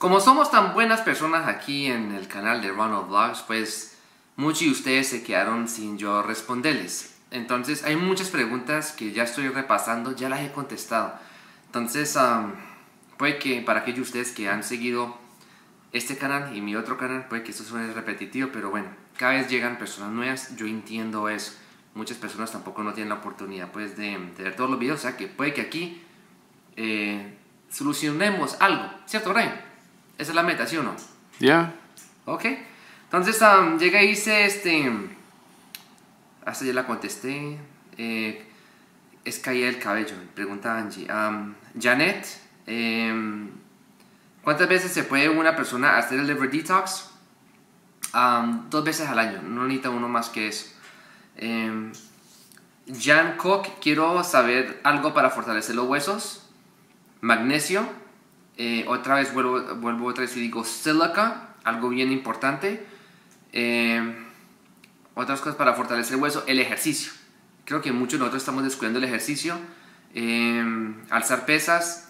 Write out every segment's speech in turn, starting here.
Como somos tan buenas personas aquí en el canal de Ronald Vlogs, pues muchos de ustedes se quedaron sin yo responderles. Entonces hay muchas preguntas que ya estoy repasando, ya las he contestado. Entonces puede que para aquellos de ustedes que han seguido este canal y mi otro canal, puede que esto suene repetitivo, pero bueno, cada vez llegan personas nuevas, yo entiendo eso. Muchas personas tampoco no tienen la oportunidad pues de ver todos los videos, o sea que puede que aquí solucionemos algo, ¿cierto, Ryan? Esa es la meta, ¿sí o no? Ya. Yeah. Ok. Entonces, llegué y hice hasta ya la contesté. Es caída del cabello, pregunta Angie. Janet, ¿cuántas veces se puede una persona hacer el liver detox? 2 veces al año, no necesita uno más que eso. Jan Cook, quiero saber algo para fortalecer los huesos. Magnesio. Otra vez vuelvo otra vez y digo silica, algo bien importante. Otras cosas para fortalecer el hueso, el ejercicio. Creo que muchos de nosotros estamos descuidando el ejercicio. Alzar pesas.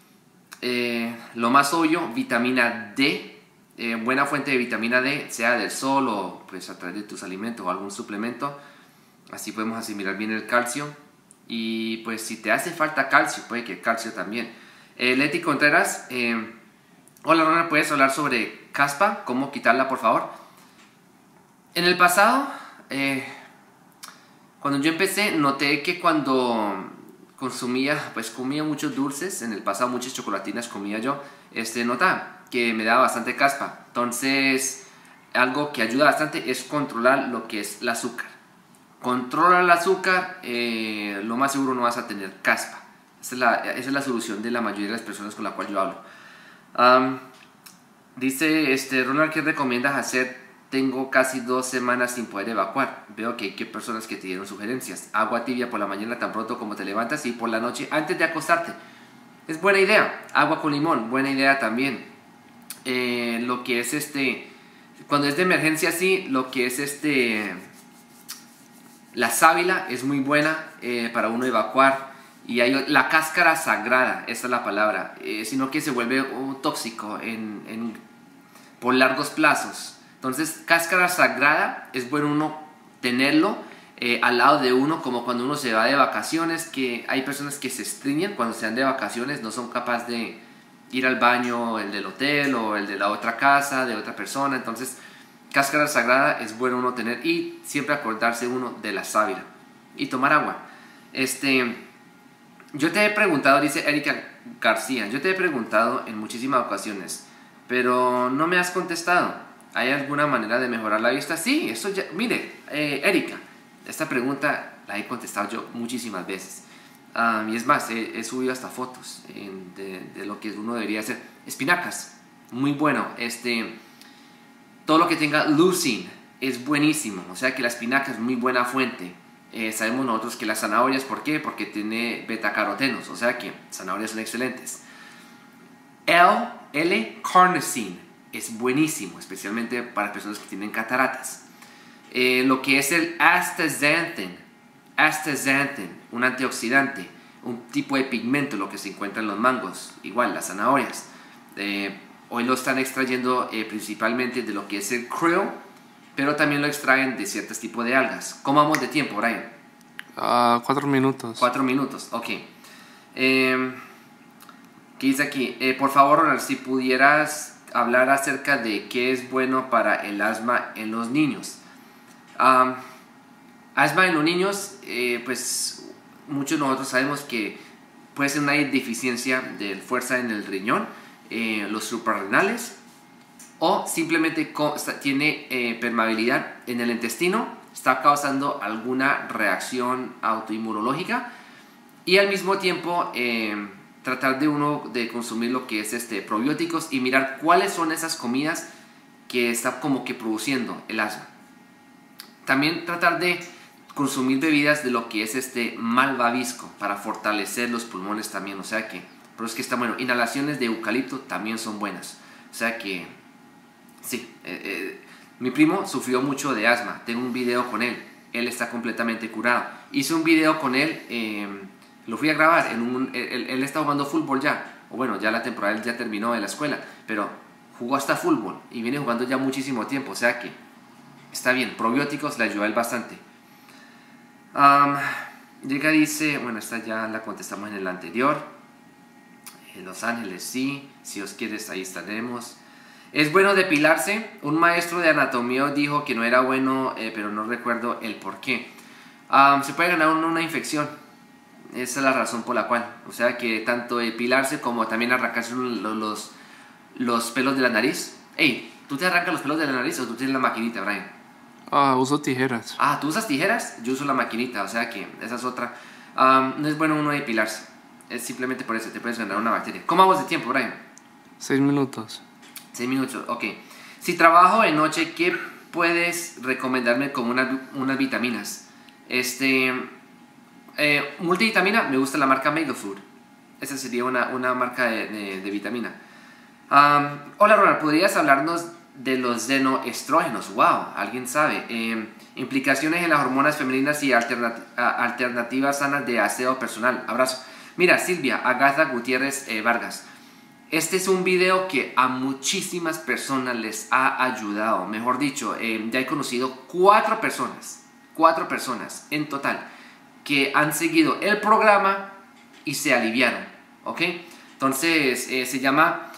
Lo más obvio, vitamina D. Buena fuente de vitamina D, sea del sol o pues a través de tus alimentos o algún suplemento. Así podemos asimilar bien el calcio. Y pues si te hace falta calcio, puede que calcio también. Leti Contreras, hola Ronald, ¿puedes hablar sobre caspa? ¿Cómo quitarla, por favor? En el pasado, cuando yo empecé, noté que cuando comía muchos dulces, en el pasado muchas chocolatinas comía yo, notaba que me daba bastante caspa. Entonces, algo que ayuda bastante es controlar lo que es el azúcar. Controla el azúcar, lo más seguro no vas a tener caspa. Esa es la solución de la mayoría de las personas con las cuales yo hablo. Dice Ronald, ¿qué recomiendas hacer? Tengo casi 2 semanas sin poder evacuar. Veo que hay personas que te dieron sugerencias. Agua tibia por la mañana tan pronto como te levantas y por la noche antes de acostarte. Es buena idea. Agua con limón, buena idea también. Lo que es cuando es de emergencia así, lo que es la sábila es muy buena para uno evacuar. Y hay la cáscara sagrada, esa es la palabra, sino que se vuelve tóxico por largos plazos. Entonces, cáscara sagrada es bueno uno tenerlo al lado de uno, como cuando uno se va de vacaciones, que hay personas que se estriñen cuando se van de vacaciones, no son capaces de ir al baño, el del hotel o el de la otra casa, de otra persona. Entonces, cáscara sagrada es bueno uno tener y siempre acordarse uno de la sábila y tomar agua. Yo te he preguntado, dice Erika García, yo te he preguntado en muchísimas ocasiones, pero no me has contestado. ¿Hay alguna manera de mejorar la vista? Sí, eso ya, mire, Erika, esta pregunta la he contestado yo muchísimas veces. Y es más, he subido hasta fotos de lo que uno debería hacer. Espinacas, muy bueno. Todo lo que tenga leucine es buenísimo, o sea que la espinaca es muy buena fuente. Sabemos nosotros que las zanahorias, ¿por qué? Porque tiene betacarotenos, o sea que zanahorias son excelentes. L-carnosine es buenísimo, especialmente para personas que tienen cataratas. Lo que es el astaxanthin, un antioxidante, un tipo de pigmento, lo que se encuentra en los mangos, igual las zanahorias. Hoy lo están extrayendo principalmente de lo que es el krill, pero también lo extraen de ciertos tipos de algas. ¿Cómo vamos de tiempo, Brian? 4 minutos. 4 minutos, ok. ¿Qué dice aquí? Por favor, Ronald, si pudieras hablar acerca de qué es bueno para el asma en los niños. Asma en los niños, pues muchos de nosotros sabemos que puede ser una deficiencia de fuerza en el riñón, los suprarrenales, o simplemente tiene permeabilidad en el intestino, está causando alguna reacción autoinmunológica, y al mismo tiempo tratar de consumir lo que es probióticos y mirar cuáles son esas comidas que está como que produciendo el asma. También tratar de consumir bebidas de lo que es malvavisco para fortalecer los pulmones también, o sea que, pero es que está bueno. Inhalaciones de eucalipto también son buenas, o sea que sí, mi primo sufrió mucho de asma. Tengo un video con él. Él está completamente curado. Hice un video con él, lo fui a grabar. Él está jugando fútbol ya. o bueno, ya la temporada ya terminó de la escuela, pero jugó hasta fútbol y viene jugando ya muchísimo tiempo, o sea que está bien, probióticos le ayuda a él bastante. Llega, dice, bueno, esta ya la contestamos en el anterior. Los Ángeles, sí, si Dios quiere, ahí estaremos. ¿Es bueno depilarse? Un maestro de anatomía dijo que no era bueno, pero no recuerdo el por qué. Se puede ganar una infección. Esa es la razón por la cual. O sea que tanto depilarse como también arrancarse los pelos de la nariz. Ey, ¿tú te arrancas los pelos de la nariz o tú tienes la maquinita, Brian? Uso tijeras. ¿tú usas tijeras? Yo uso la maquinita, o sea que esa es otra. No es bueno uno depilarse. Es simplemente por eso, te puedes ganar una bacteria. ¿Cómo vamos de tiempo, Brian? 6 minutos. 6 minutos, ok. Si trabajo de noche, ¿qué puedes recomendarme como unas vitaminas? Multivitamina, me gusta la marca Mega Food. Esa sería una marca de vitamina. Hola Ronald, ¿podrías hablarnos de los xenoestrógenos? Wow, alguien sabe. Implicaciones en las hormonas femeninas y alternativas sanas de aseo personal. Abrazo. Mira, Silvia Agatha Gutiérrez Vargas. Este es un video que a muchísimas personas les ha ayudado. Mejor dicho, ya he conocido 4 personas en total que han seguido el programa y se aliviaron. ¿Ok? Entonces, se llama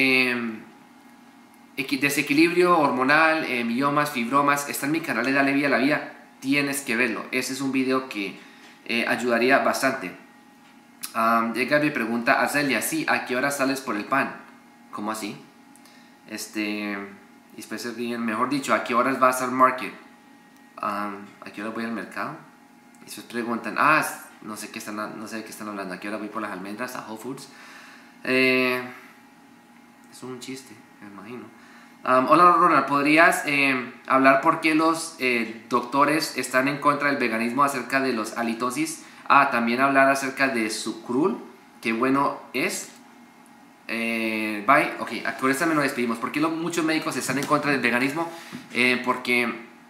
desequilibrio hormonal, miomas, fibromas. Está en mi canal de Dale Vida a la Vida. Tienes que verlo. Ese es un video que ayudaría bastante. Llega mi pregunta a Celia, sí, ¿a qué hora sales por el pan? ¿Cómo así? Después mejor dicho, ¿a qué horas vas al market? ¿A qué hora voy al mercado? Y después preguntan, no sé de qué están hablando, ¿a qué hora voy por las almendras a Whole Foods? Es un chiste, me imagino. Hola Ronald, ¿podrías hablar por qué los doctores están en contra del veganismo acerca de los halitosis? También hablar acerca de sucrul, qué bueno es. Bye. Ok, por esta me nos despedimos. ¿Por qué muchos médicos están en contra del veganismo? Porque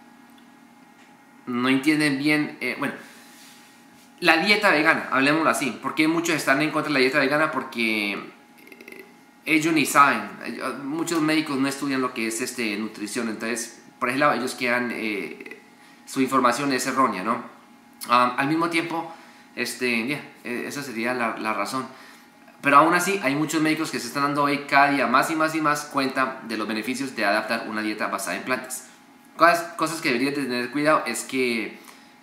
no entienden bien, bueno, la dieta vegana, hablemoslo así. ¿Por qué muchos están en contra de la dieta vegana? Porque ellos ni saben. Muchos médicos no estudian lo que es nutrición. Entonces, por ese lado, ellos quedan, su información es errónea, ¿no? Al mismo tiempo, esa sería la razón. Pero aún así, hay muchos médicos que se están dando hoy cada día más y más y más cuenta de los beneficios de adaptar una dieta basada en plantas. Cosas que deberías tener cuidado es que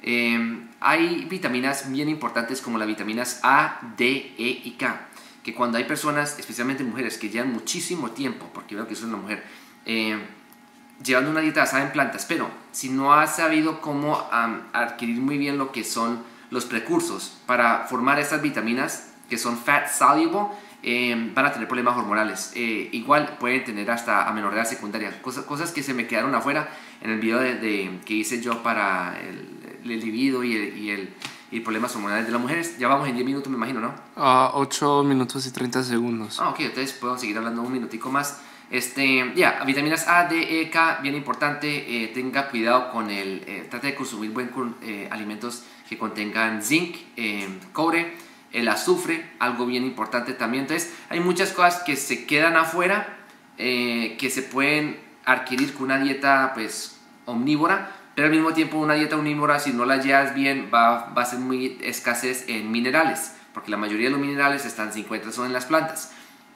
hay vitaminas bien importantes como las vitaminas A, D, E y K, que cuando hay personas, especialmente mujeres, que llevan muchísimo tiempo, porque veo que soy una mujer, llevando una dieta basada en plantas, pero si no has sabido cómo adquirir muy bien lo que son los precursores para formar estas vitaminas que son fat soluble, van a tener problemas hormonales. Igual pueden tener hasta amenorrea secundaria, cosas que se me quedaron afuera en el video que hice yo para el libido y problemas hormonales de las mujeres. Ya vamos en 10 minutos, me imagino, ¿no? 8 minutos y 30 segundos. Ok, entonces puedo seguir hablando un minutico más. Vitaminas A, D, E, K, bien importante. Tenga cuidado con trate de consumir alimentos que contengan zinc, cobre, el azufre, algo bien importante también. Entonces, hay muchas cosas que se quedan afuera, que se pueden adquirir con una dieta, pues, omnívora, pero al mismo tiempo una dieta omnívora, si no la llevas bien, va a ser muy escasez en minerales, porque la mayoría de los minerales se encuentran son en las plantas.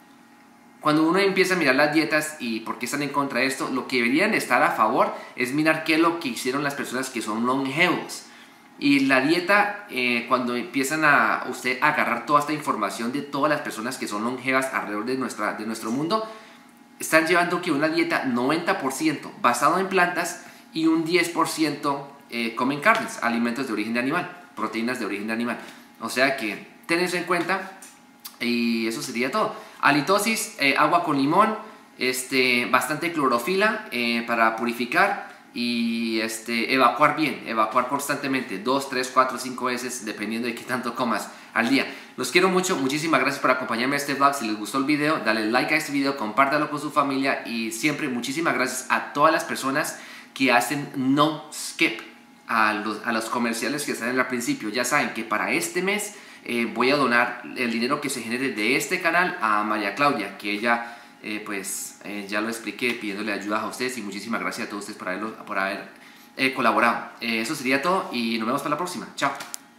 Cuando uno empieza a mirar las dietas y por qué están en contra de esto, lo que deberían estar a favor es mirar qué es lo que hicieron las personas que son longevos. Y la dieta, cuando empiezan a usted a agarrar toda esta información de todas las personas que son longevas alrededor de nuestro mundo, están llevando que una dieta 90% basada en plantas y un 10% comen carnes, alimentos de origen de animal, proteínas de origen de animal. O sea que ten eso en cuenta y eso sería todo. Halitosis, agua con limón, bastante clorofila para purificar. Y evacuar bien, evacuar constantemente 2, 3, 4, 5 veces dependiendo de qué tanto comas al día. Los quiero mucho, muchísimas gracias por acompañarme a este vlog. Si les gustó el video, dale like a este video, compártalo con su familia y siempre muchísimas gracias a todas las personas que hacen no skip a los comerciales que salen al principio. Ya saben que para este mes voy a donar el dinero que se genere de este canal a María Claudia, que ella, ya lo expliqué pidiéndole ayuda a ustedes, y muchísimas gracias a todos ustedes por haber colaborado. Eso sería todo y nos vemos para la próxima. Chao.